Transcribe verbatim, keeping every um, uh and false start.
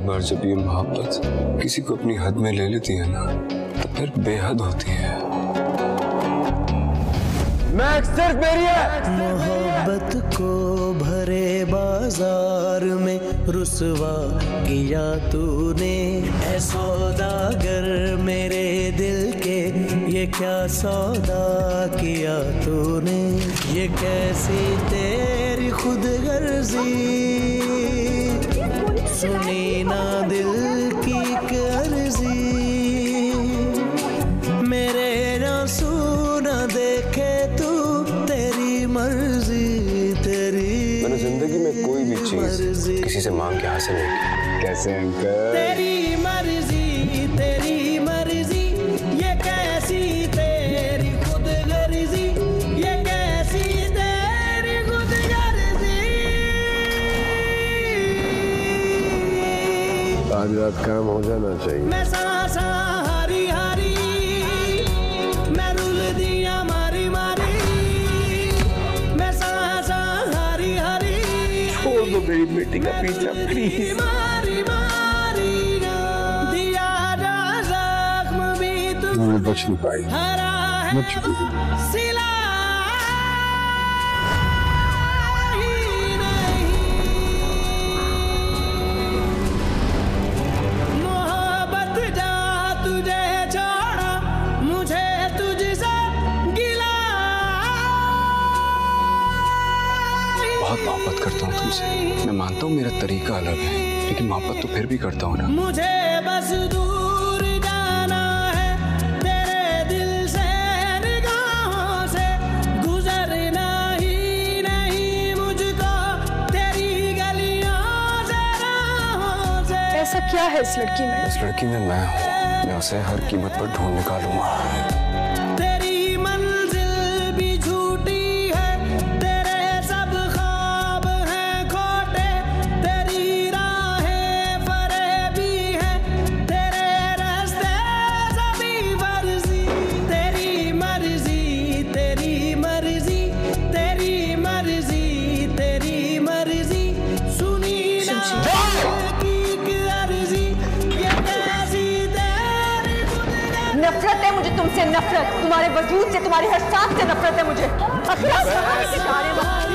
बार जब ये मोहब्बत किसी को अपनी हद में ले लेती है ना, तो फिर बेहद होती है। मैं सिर्फ मेरी है। मोहब्बत को भरे बाजार में रुसवा किया तूने, ऐ सौदागर मेरे दिल के ये क्या सौदा किया तूने। ये कैसी तेरी खुदगर्जी, सुनी ना दिल की कर्जी, मेरे आंसू न देखे तू, तेरी मर्जी तेरी। मैंने जिंदगी में कोई भी चीज किसी से मांग के हासिल नहीं की। कैसे अंकल? तेरी मर्जी तेरी मर्जी, ये कैसी तेरी खुदगर्जी, ये कैसी तेरी खुदगर्जी। आज रात काम हो जाना चाहिए। मैं सांसा हारी हारी, मैं रुल दिया मारी मारी, मैं सांसा हारी हारी। छोड़ दो मेरी बेटी का पीछा प्लीज। मारी मारी दिया जा जख्म भी तू मैं बच नहीं पाई। हरा है मैं चुप हूँ। सिला बहुत मोहब्बत करता हूँ तुमसे। मैं मानता हूँ मेरा तरीका अलग है, लेकिन मोहब्बत तो फिर भी करता हूँ ना। मुझे बस दूर जाना है तेरे दिल से, निगाहों से गुजरना ही नहीं मुझको तेरी गलियों से राहों से। ऐसा क्या है इस लड़की में? इस लड़की में मैं हूँ। मैं उसे हर कीमत पर ढूंढ निकालूंगा। नफरत है मुझे तुमसे, नफरत। तुम्हारे वजूद से, तुम्हारी हर सांस से नफरत है मुझे। अखिला